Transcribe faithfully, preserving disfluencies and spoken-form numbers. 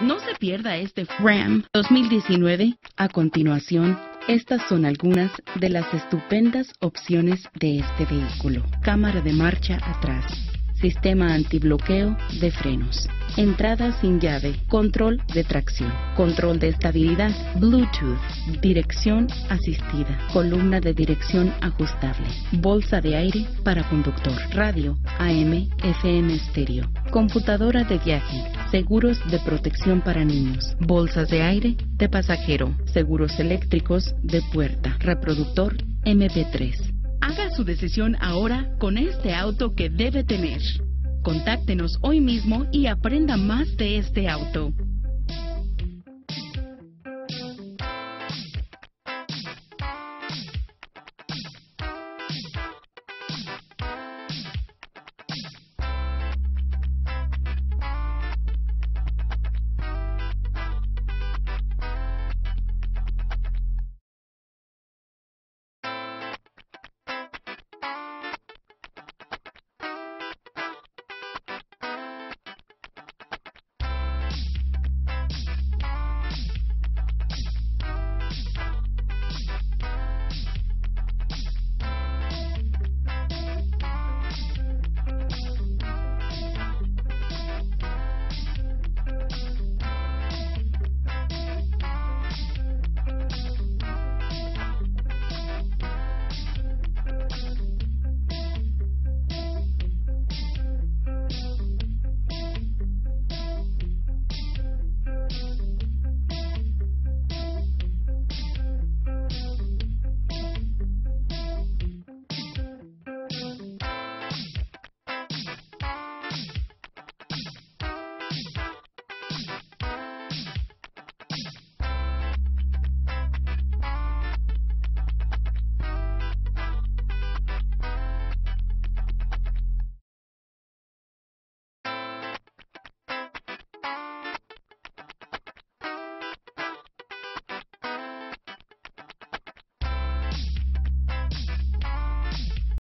No se pierda este Ram dos mil diecinueve. A continuación, estas son algunas de las estupendas opciones de este vehículo. Cámara de marcha atrás, sistema antibloqueo de frenos, entrada sin llave, control de tracción, control de estabilidad, Bluetooth, dirección asistida, columna de dirección ajustable, bolsa de aire para conductor, radio, A M, F M estéreo, computadora de viaje, seguros de protección para niños, bolsas de aire de pasajero, seguros eléctricos de puerta, reproductor M P tres. Haga su decisión ahora con este auto que debe tener. Contáctenos hoy mismo y aprenda más de este auto.